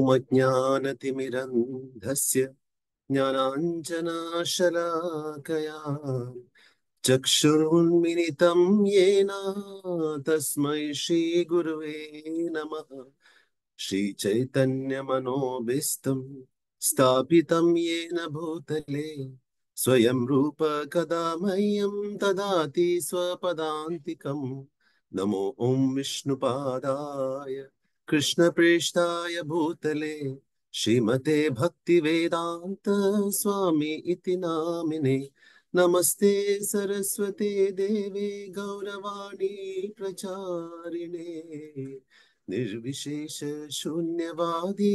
ॐ अज्ञानतिमिरन्धस्य ज्ञानाञ्जनशलाकया चक्षुरुन्मिलितं येन तस्मै श्रीगुरुवे नमः। श्रीचैतन्यमनोभीष्टं स्थापितं येन भूतले स्वयं रूप कदा मह्यं ददाति स्वपदान्तिकम्। नमो ॐ विष्णुपादाय कृष्णप्रेष्ठाय भूतले श्रीमते भक्तिवेदान्त स्वामी इति नामिने। नमस्ते सरस्वते देवे गौरवाणी प्रचारिणे निर्विशेष शून्यवादी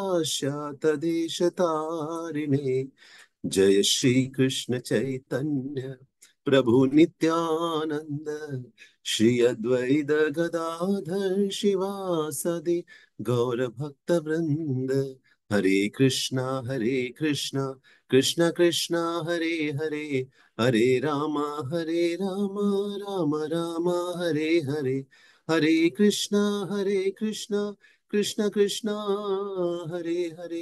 पाश्चात्यदेशतारिणे। जय श्री कृष्ण चैतन्य प्रभु नित्यानंद श्री अद्वैत गदाधर शिवासदि गौर भक्त वृंद। हरे कृष्णा कृष्ण कृष्णा हरे हरे, हरे राम राम राम हरे हरे। हरे कृष्णा कृष्ण कृष्णा हरे हरे,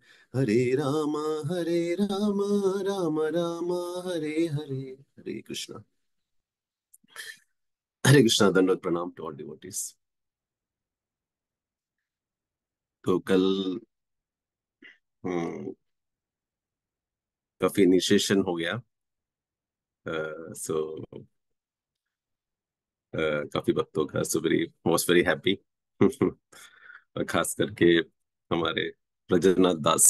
हरे राम राम राम हरे हरे। हरे कृष्णा। हरे कृष्णा। दंडवत प्रणाम टू ऑल डिवोटीज। तो कल काफी इनिशिएशन हो गया। सो काफी भक्तों का so very was very happy. और खास करके हमारे ब्रजनाथ दास।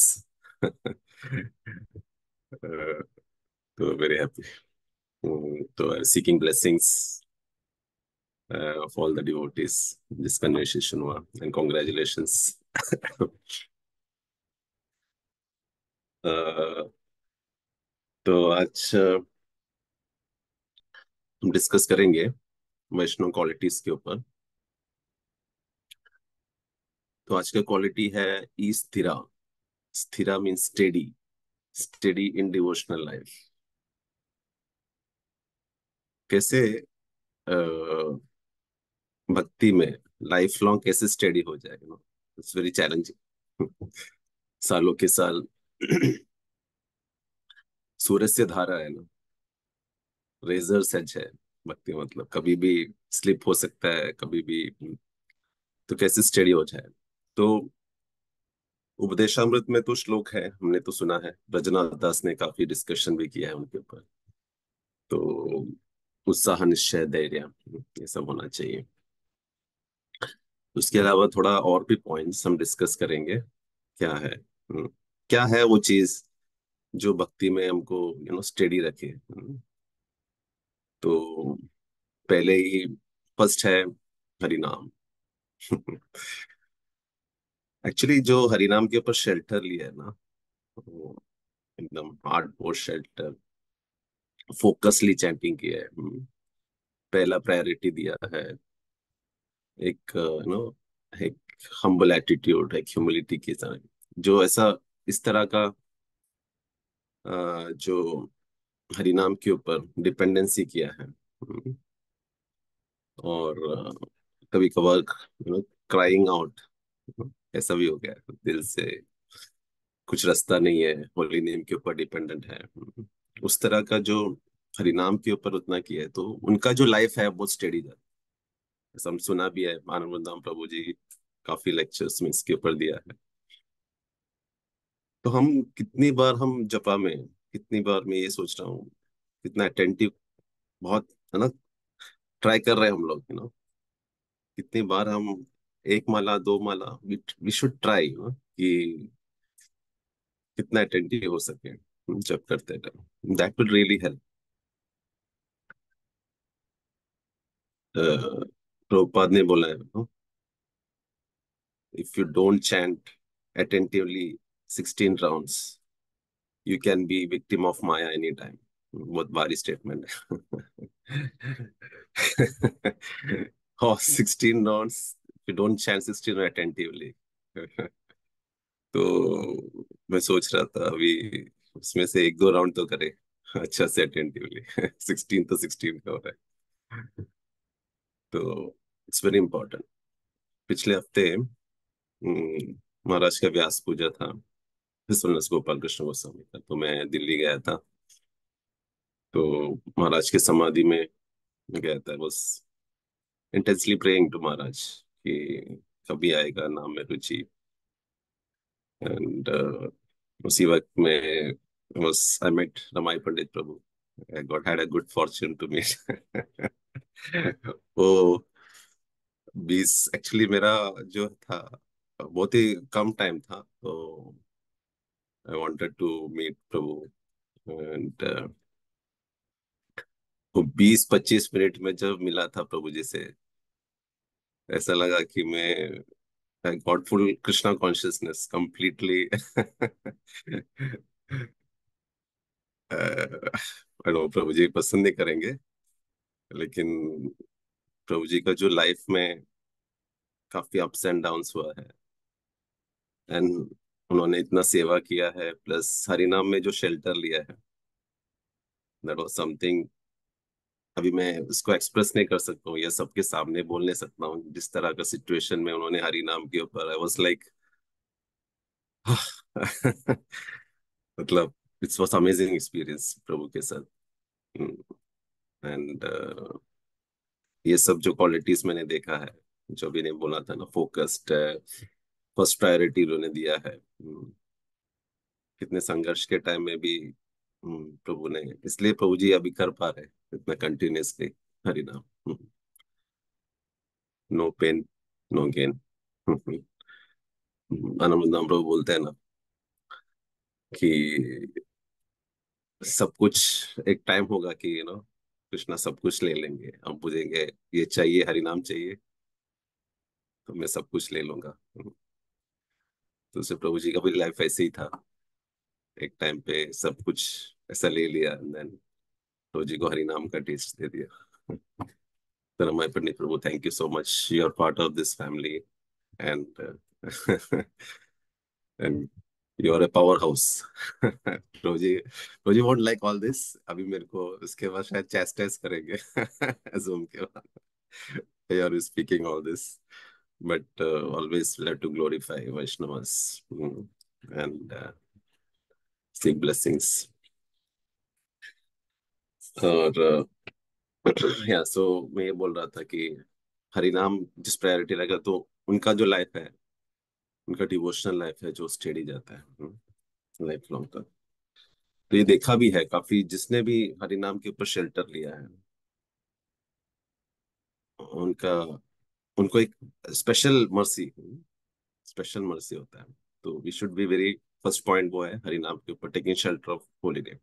तो वेरी हैप्पी। तो seeking blessings of all the devotees जिस कन्वर्सेशन हुआ एंड कॉन्ग्रेचुलेशंस। तो आज हम डिस्कस करेंगे वैष्णव क्वालिटीज के ऊपर। तो आज का क्वालिटी है ई स्थिरा। स्थिरा means steady, steady in devotional life. कैसे भक्ति में लाइफ लॉन्ग कैसे स्टेडी हो जाएगा ना, इट्स वेरी चैलेंजिंग। सालों के साल सूरज से धारा है ना, रेजर सच है। भक्ति मतलब कभी भी स्लिप हो सकता है, कभी भी। तो कैसे स्टडी हो जाए। तो उपदेशामृत में तो श्लोक है, हमने तो सुना है। ब्रजनाथ दास ने काफी डिस्कशन भी किया है उनके ऊपर। तो उत्साह निश्चय धैर्य ये सब होना चाहिए। उसके अलावा थोड़ा और भी पॉइंट्स हम डिस्कस करेंगे। क्या है क्या है वो चीज जो भक्ति में हमको स्टेडी रखे। तो पहले ही फर्स्ट है हरिनाम। एक्चुअली जो हरिनाम के ऊपर शेल्टर लिया है ना, वो एकदम hard core shelter, focusly chanting किया है। पहला प्रायोरिटी दिया है एक नो एक हम्बल एटीट्यूड, एक ह्यूमिलिटी के साथ। जो ऐसा इस तरह का जो हरिनाम के ऊपर डिपेंडेंसी किया है। और कभी कभार क्राइंग आउट ऐसा भी हो गया है दिल से, कुछ रास्ता नहीं है, होली नेम के ऊपर डिपेंडेंट है। उस तरह का जो हरिनाम के ऊपर उतना किया है, तो उनका जो लाइफ है बहुत स्टेडी जाता है। ऐसा हम सुना भी है, आनंदधाम प्रभु जी काफी लेक्चर्स में इसके ऊपर दिया है। तो हम कितनी बार हम जपा में, कितनी बार मैं ये सोच रहा हूँ, कितना अटेंटिव, बहुत है ना, ट्राई कर रहे हैं हम लोग कितनी बार हम एक माला दो माला वी शुड ट्राई कि कितना अटेंटिव हो सके जब करते time. That will really help. Prabhupada ने बोला है, if you don't chant attentively 16 rounds, you can be victim of Maya anytime. बहुत भारी स्टेटमेंट है। और 16 rounds, if you don't chant 16 attentively। तो मैं सोच रहा था अभी उसमें से एक दो राउंड तो करे अच्छा से अटेंटिवली। 16 तो 16 का हो रहा है। तो इट्स वेरी इंपॉर्टेंट। पिछले हफ्ते महाराज का व्यास पूजा था, विश्वनाथ गोपाल कृष्ण गोस्वामी का, तो मैं दिल्ली गया था। तो महाराज की समाधि में गया था, बस इंटेंसली प्रेइंग टू महाराज कि कभी आएगा नाम में रुचि। एंड उसी वक्त में was I met Ramai Pandit Prabhu. I got had a good fortune to meet। वो 20 एक्चुअली मेरा जो था बहुत ही कम टाइम था, तो I wanted to meet Prabhu. And वो 20-25 मिनट में जब मिला था प्रभु जी से, ऐसा लगा कि मैं got full Krishna consciousness completely. Prabhu ji पसंद नहीं करेंगे, लेकिन प्रभु जी का जो लाइफ में काफी अप्स एंड डाउन्स हुआ है, एंड उन्होंने इतना सेवा किया है, प्लस हरिनाम में जो शेल्टर लिया है, दैट वाज समथिंग। अभी मैं उसको एक्सप्रेस नहीं कर सकता हूँ या सबके सामने बोल नहीं सकता हूँ, जिस तरह का सिचुएशन में उन्होंने हरिनाम के ऊपर, आई वाज लाइक मतलब it's was amazing experience Prabhu के साथ। एंड ये सब जो क्वालिटीज मैंने देखा है, जो भी ने बोला था ना, फोकस्ड है, फर्स्ट प्रायोरिटी उन्होंने दिया है। कितने संघर्ष के टाइम में भी प्रभु ने, इसलिए प्रभु जी अभी कर पा रहे इतना कंटिन्यूअसली हरिनाम। No pain, no gain. Anand Prabhu बोलते हैं ना कि सब कुछ एक टाइम होगा कि कृष्णा सब कुछ ले लेंगे, हम पूछेंगे ये चाहिए, हरिनाम चाहिए, तो मैं सब कुछ ले लूंगा। तो उससे प्रभु जी का भी लाइफ ऐसे ही था, एक टाइम पे सब कुछ ऐसा ले लिया, देन प्रभु जी को हरिनाम का टेस्ट दे दिया। तो my Pandit Prabhu, thank you so much. You're part of this family, and and you're a powerhouse। रोजी won't like all this। अभी मेरे को उसके बाद शायद chastise करेंगे Zoom के बाद। You're speaking all this, but always we have to glorify Vaishnavas, and seek blessings। और या सो मैं ये बोल रहा था कि हरिनाम जिस प्रायोरिटी रहेगा, तो उनका जो लाइफ है, उनका डिवोशनल लाइफ है जो स्टेडी जाता है लाइफ लॉन्ग का। तो ये देखा भी है काफी, जिसने भी हरिनाम के ऊपर शेल्टर लिया है, उनका उनको एक स्पेशल मर्सी, स्पेशल मर्सी होता है। तो we should be very, first point वो है हरिनाम के ऊपर taking shelter of holy name.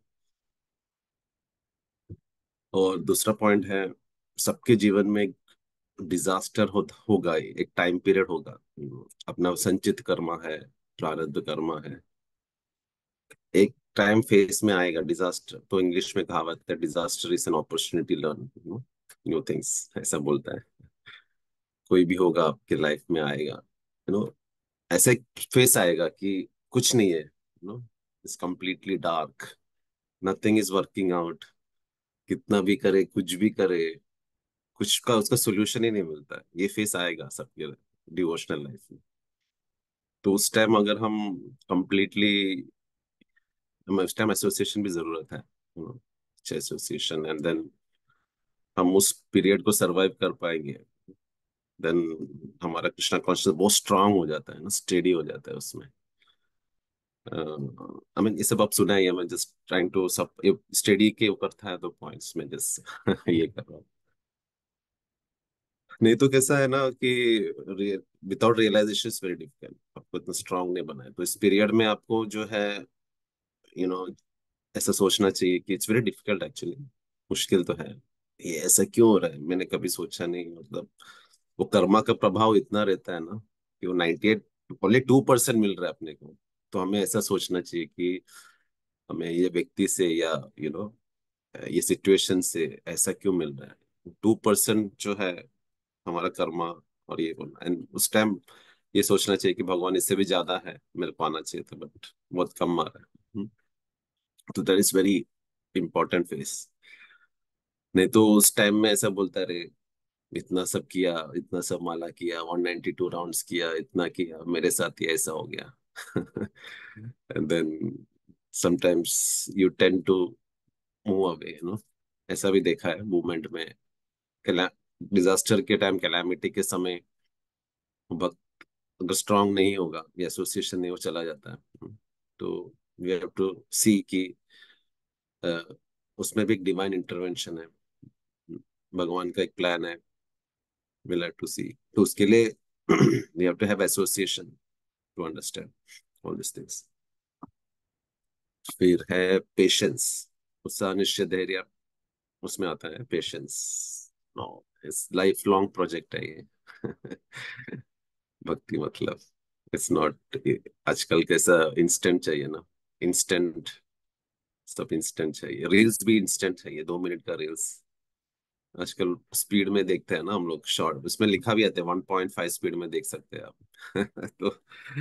और दूसरा पॉइंट है, सबके जीवन में डिजास्टर होगा, एक टाइम पीरियड होगा। अपना संचित कर्मा है, प्रारब्ध कर्मा है, एक टाइम फेस में आएगा डिजास्टर। तो इंग्लिश में कहावत है, disaster is an opportunity learn new things, ऐसा बोलता है। कोई भी होगा आपके लाइफ में आएगा, ऐसे फेस आएगा कि कुछ नहीं है, it's completely dark, nothing is working out. कितना भी करे, कुछ भी करे, कुछ का उसका सोल्यूशन ही नहीं मिलता है। ये फेस आएगा सबके डिवोशनल लाइफ में। तो उस टाइम अगर हम कंप्लीटली, हमें उस टाइम एसोसिएशन भी जरूरत है, अच्छे एसोसिएशन, एंड देन हम उस पीरियड को सरवाइव कर पाएंगे। देन हमारा कृष्णा कॉन्शियस बहुत स्ट्रांग हो जाता है ना, स्टेडी हो जाता है उसमें। आई मीन ये सब आप सुना ही है, मैं जस्ट ट्राइंग टू सब, स्टडी के ऊपर था तो पॉइंट्स में जस्ट ये कर रहा हूँ। नहीं तो कैसा है ना कि without realization is very difficult, आपको इतना स्ट्रांग नहीं बना है। तो इस पीरियड में आपको जो है, यू नो ऐसा सोचना चाहिए कि इट्स वेरी डिफिकल्ट एक्चुअली, मुश्किल तो है। ये ऐसा क्यों हो रहा है, मैंने कभी सोचा नहीं, मतलब वो कर्मा का प्रभाव इतना रहता है ना कि वो 98, ओनली 2% मिल रहा है अपने को। तो हमें ऐसा सोचना चाहिए कि हमें ये व्यक्ति से या ये सिचुएशन से ऐसा क्यों मिल रहा है। 2% जो है हमारा कर्मा, और ये बोलना, एंड उस टाइम ये सोचना चाहिए कि भगवान इससे भी ज्यादा है, मेरे को आना चाहिए था, बट बहुत कम आ रहा है। तो that is very important phase. नहीं तो उस टाइम में ऐसा बोलता रहे, इतना सब किया, इतना सब माला किया, 192 राउंड्स किया, इतना किया, मेरे साथ ही ऐसा हो गया। And then sometimes you tend to move away, ऐसा भी देखा है मूवमेंट में। डिजास्टर के टाइम, कैलामिटी के समय वक्त अगर स्ट्रांग नहीं होगा या एसोसिएशन नहीं, वो चला जाता है। तो वी हैव टू सी कि अ, उसमें भी एक डिवाइन इंटरवेंशन है, भगवान का एक प्लान है। we'll have to see, तो उसके लिए we have to have association to understand all these things। फिर है पेशेंस, उत्साह निश्चय धैर्य, उसमें आता है पेशेंस। नो, इस लाइफ लॉन्ग प्रोजेक्ट है ये। भक्ति मतलब इट्स नॉट, आजकल कैसा इंस्टेंट चाहिए ना, इंस्टेंट, सब इंस्टेंट चाहिए, रील्स भी इंस्टेंट चाहिए, 2 मिनट का रील्स। आजकल स्पीड में देखते हैं ना हम लोग, शॉर्ट उसमें लिखा भी आता है 1.5 स्पीड में देख सकते हैं आप। तो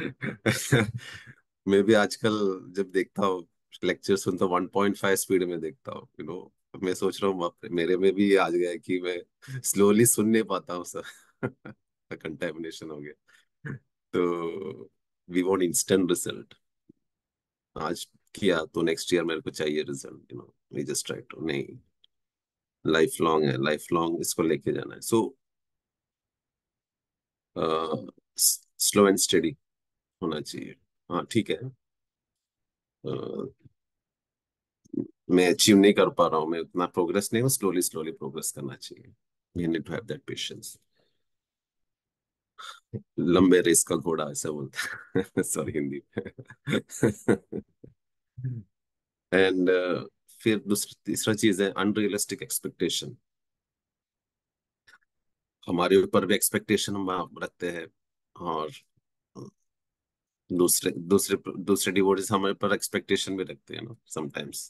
मैं भी आजकल जब देखता हूँ, लेक्चर सुनता हूँ, 1.5 स्पीड में देखता हूँ, मैं सोच रहा हूँ बाप रे, मेरे में भी ये आ गया है कि मैं स्लोली सुन नहीं पाता हूँ सर। कंटेमिनेशन हो गया। तो वी वांट इंस्टेंट रिजल्ट, आज किया तो नेक्स्ट ईयर मेरे को चाहिए result, we just try to, नहीं, लाइफ लॉन्ग है, लाइफ लॉन्ग इसको लेके जाना है। सो स्लो एंड स्टडी होना चाहिए। हाँ ठीक है, मैं अचीव नहीं कर पा रहा हूँ, मैं उतना प्रोग्रेस नहीं हूँ, स्लोली स्लोली प्रोग्रेस करना चाहिए। You need to have that patience. लंबे रेस का घोड़ा ऐसा बोलते हैं सॉरी, हिंदी में। एंड फिर दूसरी तीसरा चीज है अनरियलिस्टिक एक्सपेक्टेशन। हमारे ऊपर भी एक्सपेक्टेशन हम रखते हैं, और दूसरे दूसरे दूसरे डिवोटीज हमारे पर एक्सपेक्टेशन भी रखते हैं ना समटाइम्स।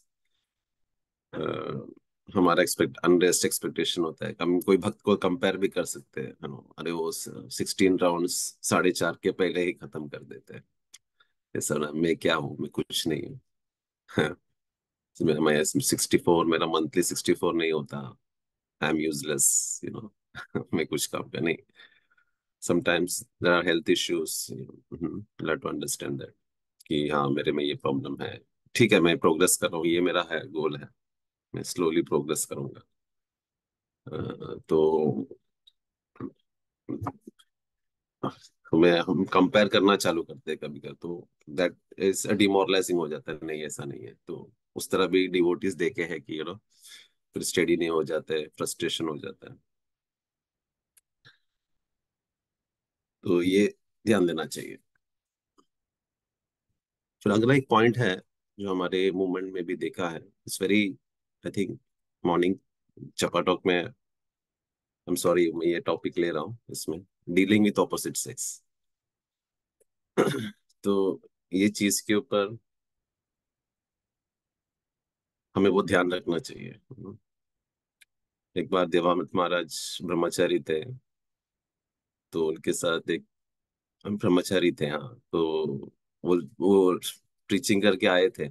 हमारा एक्सपेक्ट अनरेस्ट एक्सपेक्टेशन होता है, हम कोई भक्त को कंपेयर भी कर सकते हैं, अरे वो 16 राउंड्स 4:30 के पहले ही खत्म कर देते हैं, ऐसा ना, मैं क्या हूँ, मैं कुछ नहीं हूँ। हाँ, मैं 64, मेरा मंथली 64 नहीं होता, I am useless, you know. मैं कुछ काम का नहीं। Sometimes there are health issues, let to understand that कि हाँ मेरे में ये प्रॉब्लम है, ठीक है, मैं प्रोग्रेस कर रहा हूँ, ये मेरा है गोल है, मैं स्लोली प्रोग्रेस करूंगा। तो हम कंपेयर करना चालू करते हैं कभी कभी, तो दैट इज डिमोरलाइजिंग हो जाता है, नहीं ऐसा नहीं है, तो उस तरह भी डिवोटीज देखे हैं कि फिर स्टेडी नहीं हो जाते, फ्रस्ट्रेशन हो जाता है। तो ये ध्यान देना चाहिए। फिर अगला एक पॉइंट है जो हमारे मूवमेंट में भी देखा है, it's very, I think, morning चपाटॉक में, आई एम सॉरी मैं ये टॉपिक ले रहा हूँ इसमें, डीलिंग विथ ऑपोजिट सेक्स। तो ये चीज के ऊपर हमें वो ध्यान रखना चाहिए। एक बार देवामित महाराज ब्रह्मचारी थे, तो उनके साथ एक, हम ब्रह्मचारी थे हाँ, तो वो प्रीचिंग करके आए थे।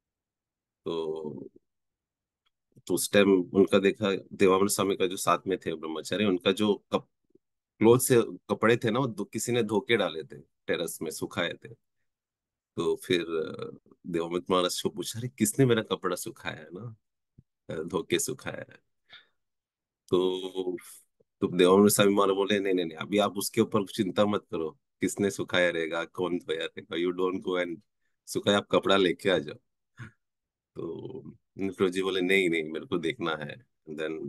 तो तो उस टाइम उनका देखा, देवानंद स्वामी का जो साथ में थे ब्रह्मचारी, उनका जो क्लोथ से कपड़े थे ना, वो किसी ने धोके डाले थे, टेरेस में सुखाए थे। तो फिर देवामित महाराज को पूछा, अरे किसने मेरा कपड़ा सुखाया है ना, धोके सुखाया है। तो तो देवानंद स्वामी महाराज बोले, नहीं नहीं नहीं, अभी आप उसके ऊपर चिंता मत करो, किसने सुखाया रहेगा, कौन धोया रहेगा, यू डोंट गो एंड सुखाया, आप कपड़ा लेके आ जाओ। तो निफ्रो जी बोले, नहीं नहीं, मेरे को देखना है। देन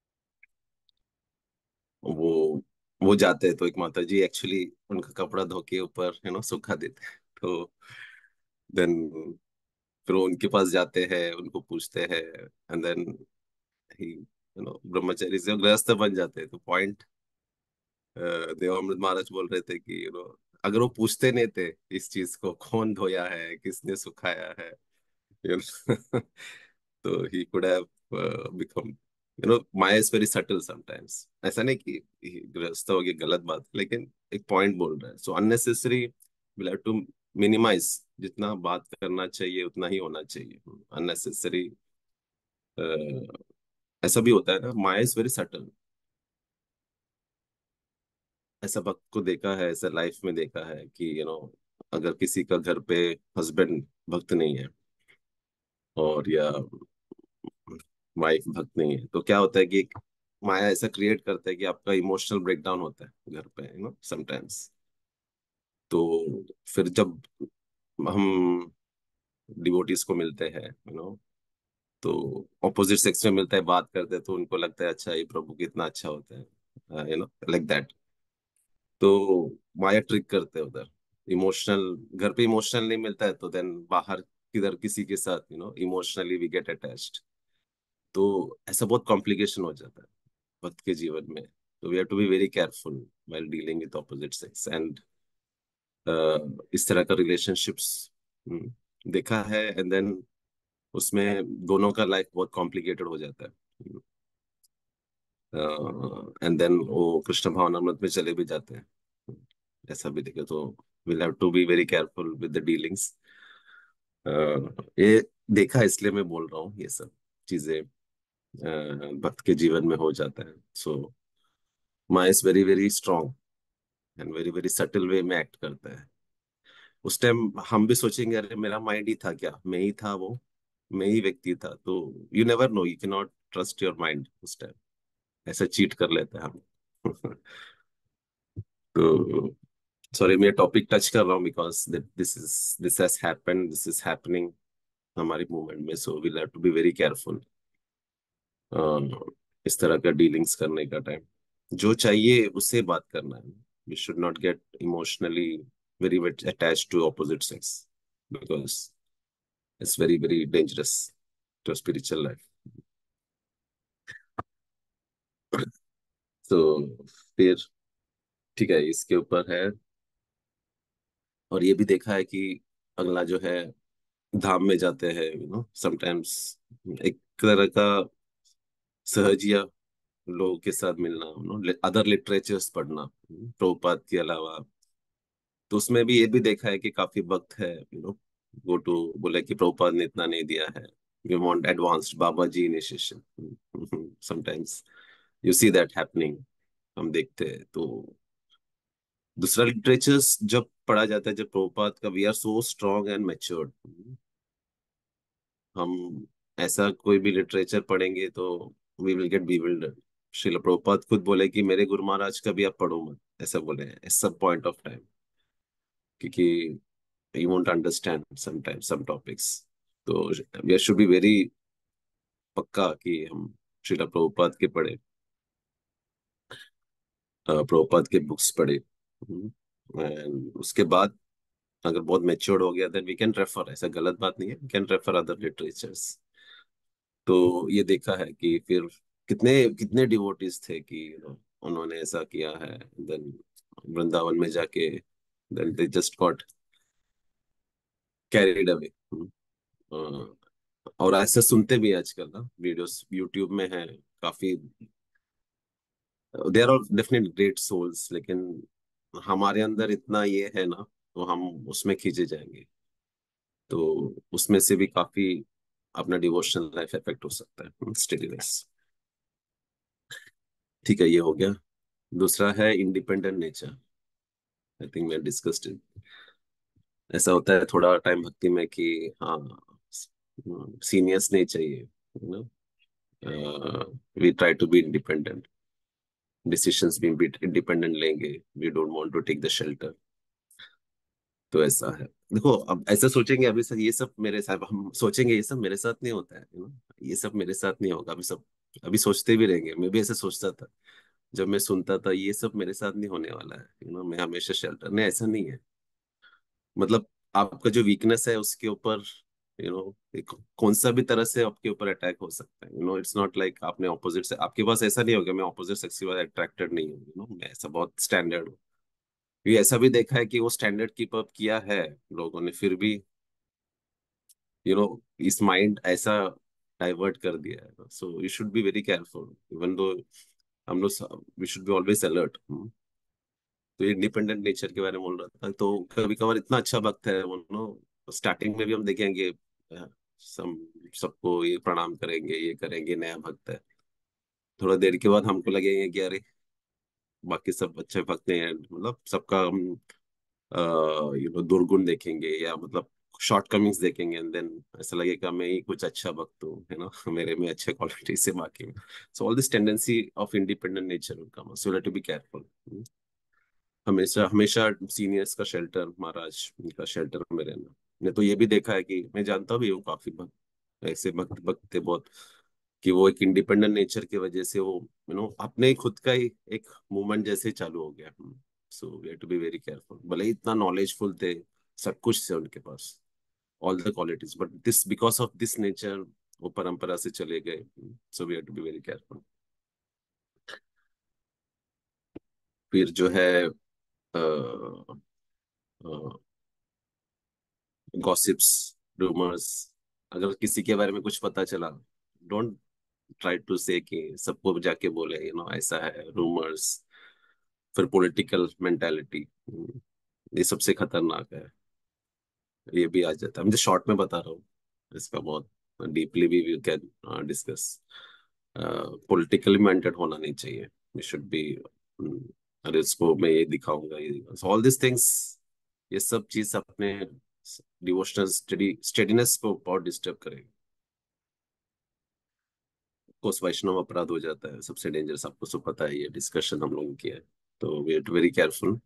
वो वो जाते हैं, तो एक माता जी एक्चुअली उनका कपड़ा धो के ऊपर सुखा देते हैं। तो देन फिर वो उनके पास जाते हैं, उनको पूछते हैं, एंड देन ही ब्रह्मचारी से गृहस्थ बन जाते हैं। तो पॉइंट, देवामृत महाराज बोल रहे थे कि अगर वो पूछते नहीं थे इस चीज को, कौन धोया है, किसने सुखाया है, you know, तो he could have become, Maya is very subtle sometimes, ऐसा नहीं कि गृहस्थ हो गया गलत बात, लेकिन एक पॉइंट बोल रहा है, so unnecessary will have to minimize, जितना बात करना चाहिए उतना ही होना चाहिए,, ऐसा भी होता है ना, माया इज वेरी सटल। ऐसा वक्त को देखा है, ऐसा लाइफ में देखा है कि अगर किसी का घर पे हस्बैंड भक्त नहीं है, और या वाइफ भक्त नहीं है, तो क्या होता है कि एक माया ऐसा क्रिएट करता है कि आपका इमोशनल ब्रेकडाउन होता है घर पे, समटाइम्स। तो फिर जब हम डिवोटीज को मिलते हैं, तो ऑपोजिट सेक्स में मिलता है, बात करते हैं, तो उनको लगता है अच्छा ये प्रभु कितना अच्छा होता है, लाइक दैट। तो माया ट्रिक करते हैं उधर। इमोशनल घर पे इमोशनल नहीं मिलता है, तो देन बाहर किधर किसी के साथ इमोशनली वी गेट अटैच्ड। तो ऐसा बहुत कॉम्प्लिकेशन हो जाता है वक्त के जीवन में। तो we have to be very careful while dealing with opposite sex, and इस तरह का रिलेशनशिप्स देखा है। एंड देन उसमें दोनों का लाइफ बहुत कॉम्प्लिकेटेड हो जाता है, एंड देन वो कृष्ण भावनामृत में चले भी जाते हैं। ऐसा भी देखे तो will have to be very careful with the dealings. ये देखा है, इसलिए मैं बोल रहा हूँ ये सब चीजें भक्त के जीवन में हो जाता है। So Maya is very very strong and very very subtle way में एक्ट करता है। उस टाइम हम भी सोचेंगे अरे मेरा माइंड ही था क्या, मैं ही था वो, मैं ही व्यक्ति था। तो you never know, you can not trust your mind उस टाइम। ऐसा चीट कर लेते हैं हम। तो सॉरी, मैं टॉपिक टच कर रहा हूँ because this has happened, this is happening हमारी मूवमेंट में। So we'll have to be very careful इस तरह का डीलिंग्स करने का टाइम। जो चाहिए उससे बात करना है। We should not get emotionally very much attached to opposite sex, because it's very very dangerous to a spiritual life. तो फिर ठीक है, इसके ऊपर है। और ये भी देखा है कि अगला जो है, धाम में जाते हैं, समटाइम्स एक तरह का सहजिया लोगों के साथ मिलना, अदर लिटरेचर्स पढ़ना, प्रभुपाद के अलावा। तो उसमें भी ये भी देखा है कि काफी वक्त है, गो टू बोले कि प्रभुपाद ने इतना नहीं दिया है, we want advanced Baba ji initiation. Sometimes you see that happening, हम देखते हैं। तो दूसरा लिटरेचर्स जब पढ़ा जाता है, जब प्रभुपाद का, we are so strong and matured, हम ऐसा कोई भी लिटरेचर पढ़ेंगे तो we will get bewildered। Srila Prabhupada खुद बोले कि मेरे गुरु महाराज का भी आप पढ़ो मत, ऐसा बोले हैं at some point of time, क्योंकि you won't understand sometimes some topics। तो we should be very पक्का कि हम श्रीला प्रभुपाद के पढ़े, प्रभुपाद के बुक्स पढ़े। एंड उसके बाद अगर बहुत मैच्योर्ड हो गया देन वी कैन रेफर, ऐसा गलत बात नहीं है, we can refer other literatures. तो ये देखा है कि फिर कितने कितने डिवोटीज थे कि उन्होंने ऐसा किया है, देन वृंदावन में जाके then they just got carried away. और ऐसे सुनते भी हैं आजकल ना, वीडियोस यूट्यूब में है काफी। There are definite great souls, लेकिन हमारे अंदर इतना ये है ना, तो हम उसमें खींचे जाएंगे। तो उसमें से भी काफी अपना डिवोशनल लाइफ इफेक्ट हो सकता है, स्टेडीनेस। ठीक है, ये हो गया। दूसरा है इंडिपेंडेंट नेचर। आई थिंक मैं डिस्कस्ड इट। ऐसा होता है थोड़ा टाइम भक्ति में कि हाँ, सीनियर्स नहीं चाहिए, we try to be independent, decisions भी इंडिपेंडेंट लेंगे, we don't want to take the shelter. तो ऐसा है। देखो, अब ऐसा सोचेंगे अभी सर, ये सब मेरे साथ, हम सोचेंगे ये सब मेरे साथ नहीं होता है, ये सब मेरे साथ नहीं होगा, अभी सब अभी सोचते भी रहेंगे। मैं भी ऐसे सोचता था जब मैं सुनता था ये सब मेरे साथ नहीं होने वाला है, मैं हमेशा शेल्टर, नहीं ऐसा नहीं है। मतलब आपका जो वीकनेस है उसके ऊपर एक कौन सा भी तरह से आपके ऊपर अटैक हो सकता है। इट्स नॉट लाइक आपने ऑपोजिट से, आपके पास ऐसा नहीं होगा मैं ऑपोजिट सेक्स के बाद अट्रैक्टेड नहीं हूँ, मैं ऐसा बहुत स्टैंडर्ड हूँ। ये ऐसा भी देखा है कि वो स्टैंडर्ड कीप अप किया है लोगों ने, फिर भी इस माइंड ऐसा डाइवर्ट कर दिया है। So you should be very careful, even though हम लोग, we should be always alert. तो इंडिपेंडेंट नेचर के बारे में बोल रहा था। तो कभी कभार इतना अच्छा वक्त है, स्टार्टिंग में भी हम देखेंगे सब सबको ये प्रणाम करेंगे, ये करेंगे, नया भक्त है। थोड़ा देर के बाद हमको लगेंगे कि अरे बाकी सब अच्छे भक्त हैं, मतलब सबका दुर्गुण देखेंगे या मतलब शॉर्ट कमिंग्स देखेंगे, एंड देन ऐसा लगेगा मैं ही कुछ अच्छा भक्त हूँ, है ना। मेरे में अच्छे क्वालिटीज है बाकी में। So all this tendency of independent nature will come, so to be careful. हमेशा हमेशा सीनियर्स का शेल्टर, महाराज का शेल्टर में रहना। मैं तो ये भी देखा है कि मैं जानता भी हूँ काफी भक्त, ऐसे भक्त भक्त थे बहुत, कि वो एक इंडिपेंडेंट नेचर की वजह से वो अपने ही खुद का ही एक मूवमेंट जैसे चालू हो गया। So we have to be very careful, भले ही इतना नॉलेजफुल थे, सब कुछ थे उनके पास, all the qualities, but this because of this nature वो परंपरा से चले गए। So we have to be very careful. फिर जो है गॉसिप्स, रूमर्स, अगर किसी के बारे में कुछ पता चला, डोंट ट्राई टू से कि सबको जाके बोले ऐसा है, रूमर्स। फिर पॉलिटिकल मेंटालिटी, ये सबसे खतरनाक है। ये भी आ जाता है, मुझे शॉर्ट में बता रहा हूँ, इसका बहुत डीपली भी we can discuss. Politically minded होना नहीं चाहिए, वी शुड बी, अरे इसको मैं ये दिखाऊंगा, ये ऑल दिस थिंग्स, ये सब चीज अपने डिवोशनल स्टेडीनेस को बहुत डिस्टर्ब करेगी। कोर्स वैष्णव अपराध हो जाता है, सबसे डेंजरस, आपको सब पता है, ये डिस्कशन हम लोगों की है। तो we are very careful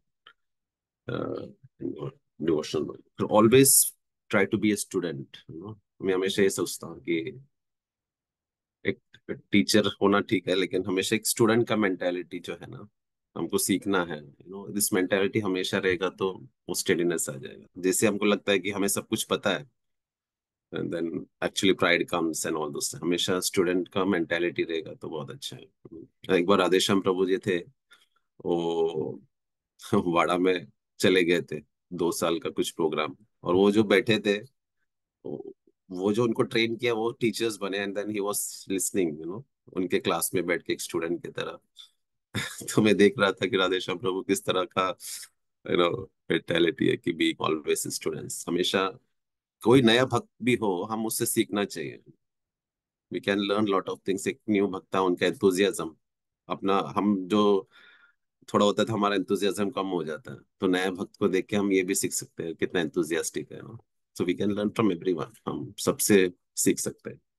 devotional, always try to be a student. मैं हमेशा ये सोचता हूँ कि एक टीचर होना ठीक है, लेकिन हमेशा एक स्टूडेंट का मेंटेलिटी जो है ना, हमको सीखना है, दिस मेंटेलिटी हमेशा रहेगा तो वो स्टेडीनेस आ जाएगा। जैसे हमको लगता है कि हमें सब कुछ पता है, and then actually pride comes and all those, हमेशा स्टूडेंट का मेंटेलिटी रहेगा तो बहुत अच्छा है। एक बार राधेश्याम प्रभु जी थे, वो वाड़ा में चले गए थे, 2 साल का कुछ प्रोग्राम, और वो जो बैठे थे, वो वो जो उनको ट्रेन किया वो टीचर्स बने, and then he was listening, उनके क्लास में बैठ के एक स्टूडेंट की तरह। तो मैं देख रहा था कि राधेश्याम प्रभु किस तरह का मेंटालिटी है, कि बी ऑलवेज स्टूडेंट्स, हमेशा कोई नया भक्त भी हो हम उससे सीखना चाहिए। We can learn lot of things, एक न्यू भक्ता, उनका एंथुजियाज्म, अपना हम जो थोड़ा होता है तो हमारा एंथुजियाज्म कम हो जाता है, तो नया भक्त को देख के हम ये भी सीख सकते हैं कितना एंथुजियास्टिक है। So we can learn from everyone, हम सबसे सीख सकते हैं।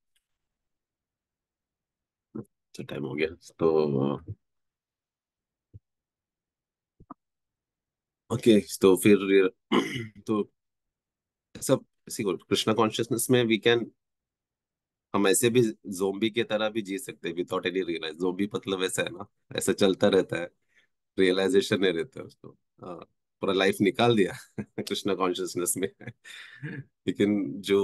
तो टाइम हो गया, तो ओके, तो फिर तो सब इसी को कृष्णा कॉन्शियसनेस में वी कैन, हम ऐसे भी जोम्बी की तरह भी जी सकते हैं विदाउट एनी रियलाइज। जोम्बी मतलब ऐसा है ना, ऐसा चलता रहता है, रियलाइजेशन नहीं रहता है उसको। हाँ, पूरा लाइफ निकाल दिया कृष्णा कॉन्शियसनेस में। लेकिन जो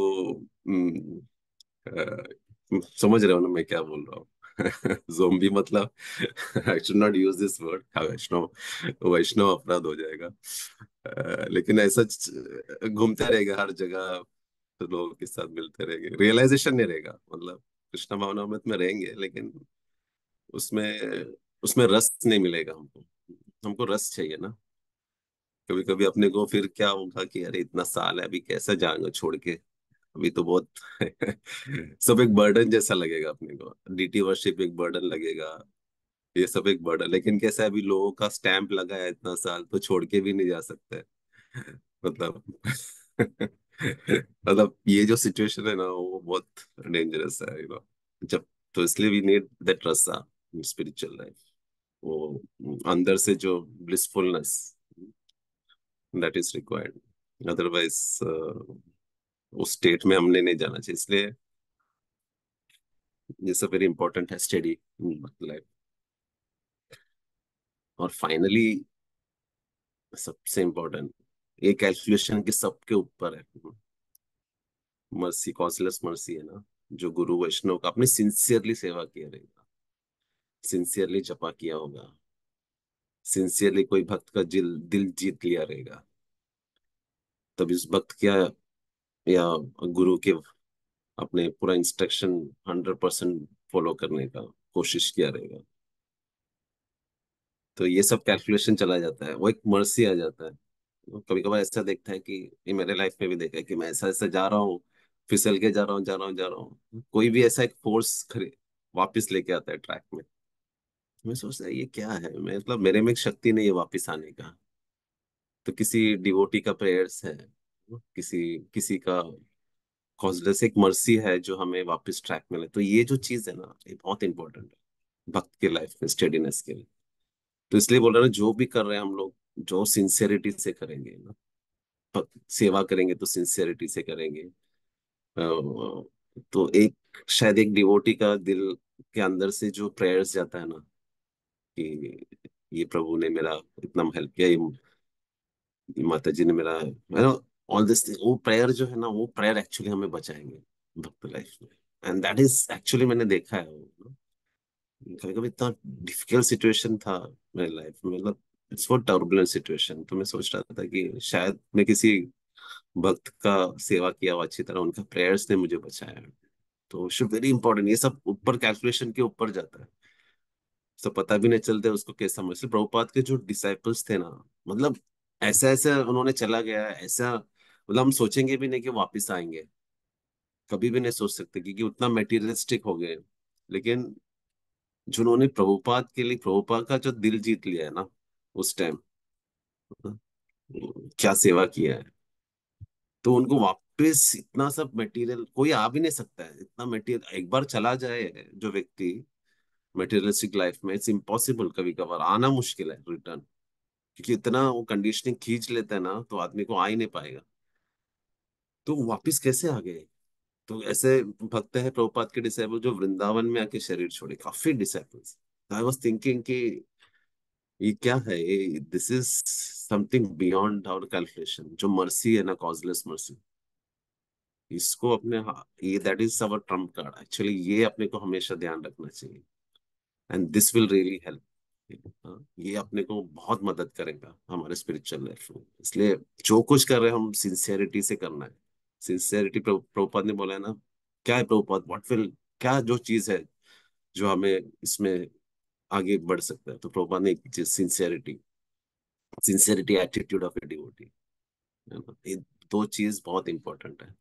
समझ रहे हो ना मैं क्या बोल रहा हूँ। जोम्बी मतलब, I should not use this word, Vaishnava, Vaishnava अपराध हो जाएगा। लेकिन ऐसा घूमता रहेगा हर जगह, तो लोगों के साथ मिलते रहेंगे, रियलाइजेशन नहीं रहेगा, मतलब कृष्ण भावनामृत में रहेंगे, लेकिन उसमें उसमें रस नहीं मिलेगा हमको। हमको रस चाहिए ना। कभी कभी अपने को फिर क्या होगा कि अरे इतना साल है, अभी कैसे जाएंगे छोड़ के, अभी तो बहुत सब एक बर्डन जैसा लगेगा अपने को, डीटी वर्शिप एक बर्डन लगेगा, ये सब एक बर्डन। लेकिन कैसा है, अभी लोगों का स्टैंप लगा है इतना साल, तो छोड़ के भी नहीं जा सकते। मतलब मतलब ये जो सिचुएशन है ना, वो बहुत डेंजरस है, जब, तो इसलिए वी नीड दैट रसा इन स्पिरिचुअल लाइफ, वो अंदर से जो blissfulness, that is required. Otherwise उस स्टेट में हमने नहीं जाना चाहिए, इसलिए ये सब वेरी इंपॉर्टेंट है, स्टडी लाइफ। और फाइनली सबसे इम्पोर्टेंट, ये कैलकुलेशन के सबके ऊपर है, मर्सी, कॉन्सलेस मर्सी है ना, जो गुरु वैष्णव का आपने सिंसियरली सेवा किया रहेगा, सिंसियरली जपा किया होगा, सिंसियरली कोई भक्त का दिल दिल जीत लिया रहेगा, तब इस भक्त क्या, या गुरु के अपने पूरा इंस्ट्रक्शन 100% फॉलो करने का कोशिश किया रहेगा, तो ये सब कैलकुलेशन चला जाता है, वो एक मर्सी आ जाता है। कभी कभार ऐसा देखता है कि, ये मेरे लाइफ में भी देखा है कि मैं ऐसा ऐसा जा रहा हूँ, फिसल के जा रहा हूँ, जा रहा हूँ, जा रहा हूँ, कोई भी ऐसा एक फोर्स खरे वापस लेके आता है ट्रैक में, मैं सोचता ये क्या है, मतलब मेरे में एक शक्ति नहीं है वापस आने का। तो किसी डिवोटी का प्रेयर्स है, किसी किसी का कॉजलेस एक मर्सी है जो हमें वापस ट्रैक में ले। तो ये जो चीज है ना, ये बहुत इंपॉर्टेंट है भक्त के लाइफ में, स्टेडीनेस के लिए। तो इसलिए बोल रहा हूँ, जो भी कर रहे हैं हम लोग, जो सिंसियरिटी से करेंगे ना, सेवा करेंगे तो सिंसियरिटी से करेंगे। तो एक शायद एक डिवोटी का दिल के अंदर से जो प्रेयर्स जाता है ना, कि ये प्रभु ने मेरा इतना हेल्प किया, ये माता जी ने मेरा, ऑल दिस, वो प्रेयर जो है ना, वो प्रेयर एक्चुअली हमें बचाएंगे भक्त लाइफ में। एंड दैट इज एक्चुअली, मैंने देखा है वो, कभी कभी इतना डिफिकल्ट सिचुएशन था मेरे लाइफ में, मतलब इट्स फॉर टर्बुलेंट सिचुएशन। तो मैं सोच रहा था कि शायद मैं किसी भक्त का सेवा किया हो अच्छी तरह, उनका प्रेयर्स ने मुझे बचाया। तो वेरी इंपॉर्टेंट, ये सब ऊपर कैलकुलेशन के ऊपर जाता है। सब पता भी नहीं चलता है उसको कैसा। मतलब प्रभुपाद के जो डिसाइपल्स थे ना, मतलब ऐसा ऐसा उन्होंने चला गया ऐसा, मतलब हम सोचेंगे भी नहीं कि वापस आएंगे, कभी भी नहीं सोच सकते, क्योंकि उतना मेटीरियलिस्टिक हो गए। लेकिन जिन्होंने प्रभुपाद के लिए, प्रभुपाद का जो दिल जीत लिया है ना उस टाइम, क्या सेवा किया है। तो उनको वापस इतना सब मटेरियल कोई आ भी नहीं सकता है, इतना मटेरियल एक बार चला जाए जो व्यक्ति मटेरियलिस्टिक लाइफ में, इट्स इम्पॉसिबल, कभी कभार आना मुश्किल है रिटर्न। क्योंकि इतना वो कंडीशनिंग खींच लेता है ना, तो आदमी को आ ही नहीं पाएगा। तो वापस कैसे आ गए। तो ऐसे भक्त है प्रभुपाद के डिसाइपल जो वृंदावन में आके शरीर छोड़े, काफी डिसाइपल्स। आई वॉज थिंकिंग कि ये क्या है, ये this is something beyond our calculation. जो मर्सी है ना, कॉजलेस मर्सी, इसको अपने, ये that is our trump card actually. ये अपने को हमेशा ध्यान रखना चाहिए, and this will really help. ये अपने को बहुत मदद करेगा हमारे स्पिरिचुअल लाइफ में। इसलिए जो कुछ कर रहे हैं हम सिंसियरिटी से करना है। सिंसियरिटी, प्रभुपाद ने बोला है ना, क्या है प्रभुपाद, व्हाट विल, क्या जो चीज है जो हमें इसमें आगे बढ़ सकता है। तो प्रभुपाद ने एक चीज, sincerity, sincerity attitude of a devotee, ये दो चीज बहुत इंपॉर्टेंट है।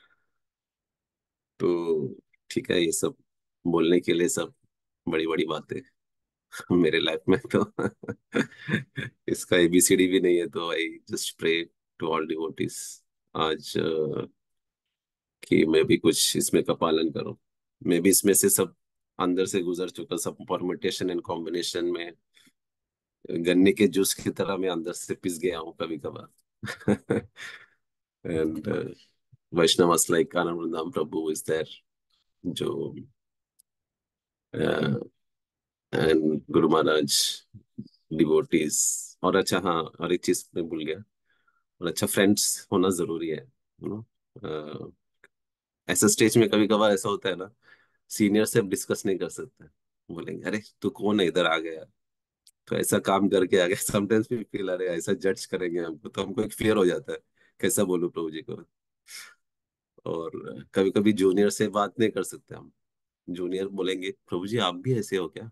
तो ठीक है, ये सब बोलने के लिए सब बड़ी बड़ी बातें मेरे लाइफ में तो इसका एबीसीडी भी नहीं है। तो I just pray to all devotees आज, कि मैं भी कुछ इसमें का पालन करूं। मैं भी इसमें से सब अंदर से गुजर चुका, सब परमुटेशन एंड कॉम्बिनेशन में गन्ने के जूस की तरह मैं अंदर से पिस गया हूँ कभी कभार। And Vaishnavas like Anand Prabhu is there, जो एंड गुरु महाराज, डिवोटीज, और अच्छा हाँ, और एक चीज मैं भूल गया, और अच्छा फ्रेंड्स होना जरूरी है, यू नो। ऐसा स्टेज में कभी कभार ऐसा होता है ना, सीनियर से डिस्कस नहीं कर सकते, बोलेंगे अरे तू कौन है, इधर आ गया, तो ऐसा काम करके आ गया। समटाइम्स भी फील, अरे ऐसा जज करेंगे हमको, तो हमको एक फियर हो जाता है, कैसा बोलूं प्रभु जी को। और कभी कभी जूनियर से बात नहीं कर सकते हम, जूनियर बोलेंगे प्रभु जी आप भी ऐसे हो क्या।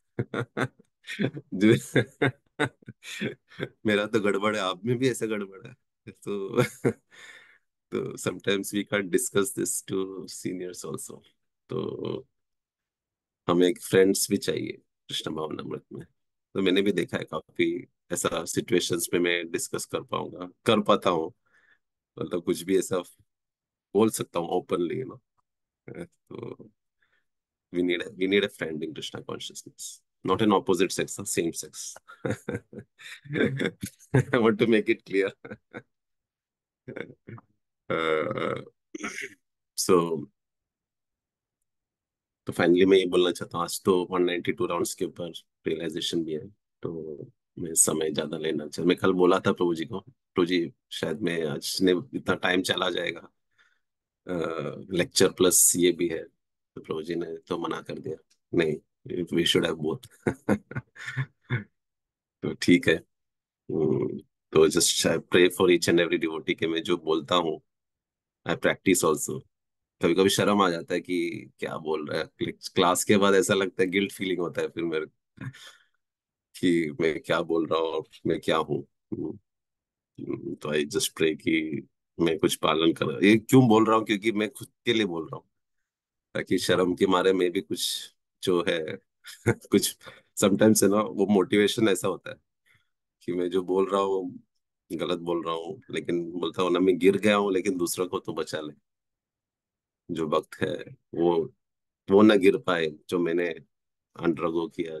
जो मेरा तो गड़बड़ है, आप में भी ऐसा गड़बड़ है। तो तो sometimes we can discuss this to seniors also. तो हमें एक फ्रेंड्स भी चाहिए कृष्ण भावनामृत में। तो मैंने भी देखा है काफी ऐसा सिचुएशंस में मैं डिस्कस कर पाऊंगा, कर पाता हूँ, मतलब कुछ भी ऐसा बोल सकता हूँ ओपनली, यू नो। तो we need a friend in Krishna consciousness, not an opposite sex, the same sex. I want to make it clear. uh, so तो फाइनली मैं ये बोलना चाहता हूँ, आज तो 192 राउंड्स के ऊपर रियलाइजेशन भी है। तो मैं समय ज्यादा लेना चाहिए, मैं कल बोला था प्रभु जी को, प्रभु जी शायद मैं आज ने इतना टाइम चला जाएगा, लेक्चर प्लस ये भी है। तो प्रभु जी ने तो मना कर दिया, नहीं, वी शुड हैव बोथ। तो ठीक है। तो just I pray for each and every devotee के मैं जो बोलता हूँ, आई प्रैक्टिस ऑल्सो। कभी कभी शर्म आ जाता है कि क्या बोल रहा है, क्लास के बाद ऐसा लगता है, गिल्ट फीलिंग होता है फिर मेरे, कि मैं क्या बोल रहा हूँ और मैं क्या हूँ। तो आई जस्ट प्रे कि मैं कुछ पालन कर, ये क्यों बोल रहा हूँ, क्योंकि मैं खुद के लिए बोल रहा हूँ, ताकि शर्म के मारे में भी कुछ जो है कुछ समटाइम्स है ना, वो मोटिवेशन ऐसा होता है कि मैं जो बोल रहा हूँ गलत बोल रहा हूँ, लेकिन बोलता हूँ ना मैं गिर गया हूँ, लेकिन दूसरों को तो बचा ले। जो वक्त है वो वो ना गिर पाए, जो मैंने अंडरगो किया,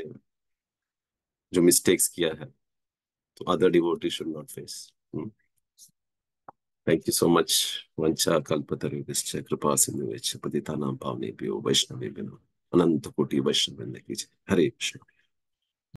जो मिस्टेक्स किया है, तो other devotee should not face. Thank you so much. वंशा कल्पतरुभ्यश्च कृपा सिन्धुभ्यश्च पतितानां पावनेभ्यो वैष्णवेभ्यो नमः। अनंत कोटि वैष्णव वृंद की जय। हरे कृष्ण।